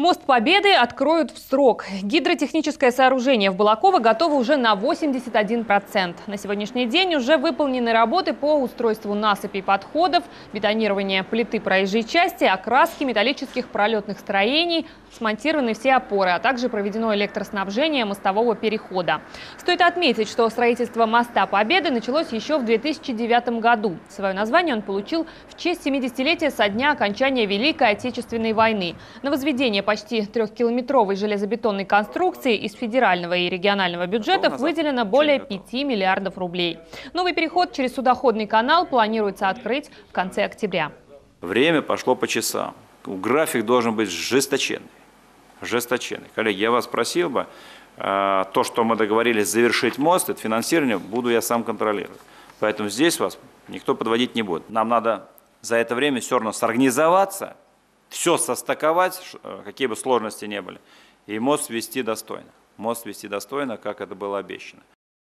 Мост Победы откроют в срок. Гидротехническое сооружение в Балаково готово уже на 81%. На сегодняшний день уже выполнены работы по устройству насыпей подходов, бетонирование плиты проезжей части, окраски металлических пролетных строений, смонтированы все опоры, а также проведено электроснабжение мостового перехода. Стоит отметить, что строительство моста Победы началось еще в 2009 году. Свое название он получил в честь 70-летия со дня окончания Великой Отечественной войны. На возведение почти 3-километровой железобетонной конструкции из федерального и регионального бюджетов выделено более 5 миллиардов рублей. Новый переход через судоходный канал планируется открыть в конце октября. Время пошло по часам. График должен быть жесточенный. Коллеги, я вас просил бы, то, что мы договорились завершить мост, это финансирование буду я сам контролировать. Поэтому здесь вас никто подводить не будет. Нам надо за это время все равно сорганизоваться, все состыковать, какие бы сложности не были, и мост вести достойно. Мост вести достойно, как это было обещано.